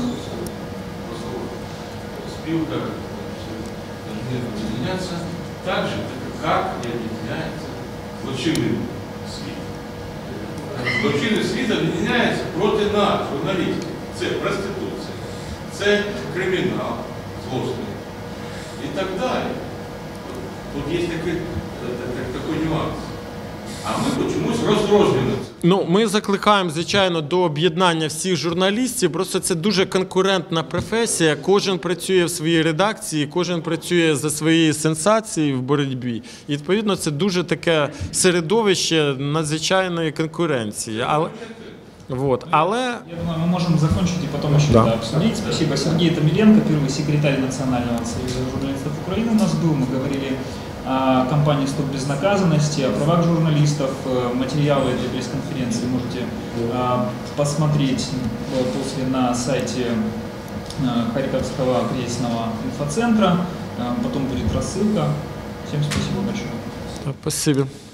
Спилка должны объединяться так же, как и объединяется злочинный світ. Злочинний світ об'єднається проти нас, журналістів. Це проституція, це кримінал, злочини і так далі. Тут є такий, такий нюанс. А ми чомусь розрознюємо. Ну, ми закликаємо, звичайно, до об'єднання всіх журналістів. Просто це дуже конкурентна професія. Кожен працює в своїй редакції, кожен працює за своєю сенсацією в боротьбі. І, відповідно, це дуже таке середовище надзвичайної конкуренції. Але, вот. Але... Я думаю, мы можем закончить и потом еще Да. да, обсудить. Спасибо. Сергей Томиленко, первый секретарь Национального союза журналистов Украины у нас был. Мы говорили о кампании «Стоп безнаказанности», о правах журналистов. Материалы для пресс-конференции можете посмотреть после на сайте Харьковского кризисного инфоцентра. Потом будет рассылка. Всем спасибо большое. Спасибо.